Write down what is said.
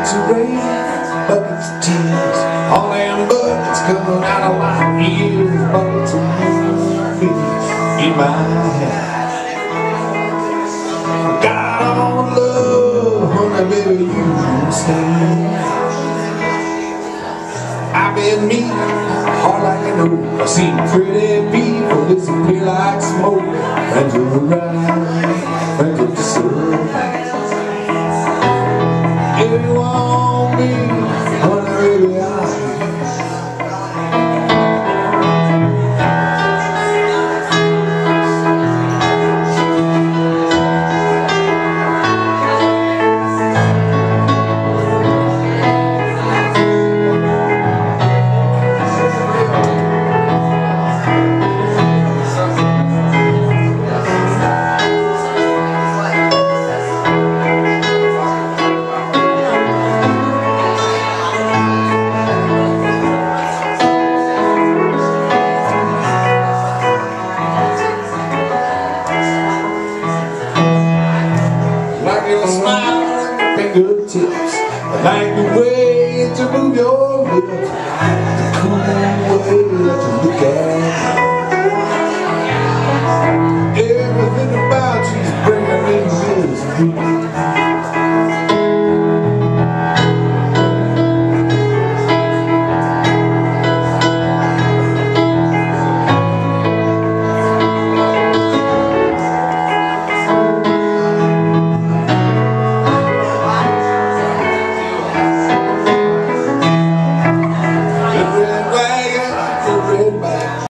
buckets of rain, buckets of tears, all them buckets coming out of my ears, buckets of movies in my head. Got all the love, honey, baby, you understand. I've been mean, hard like an oak. I've seen pretty people disappear like smoke, and to the right, and to the sun. If you want me, honey, baby, I'll fingertips, I like the way to move your lips, the cool way to look at me. Everything about you's bringing me this.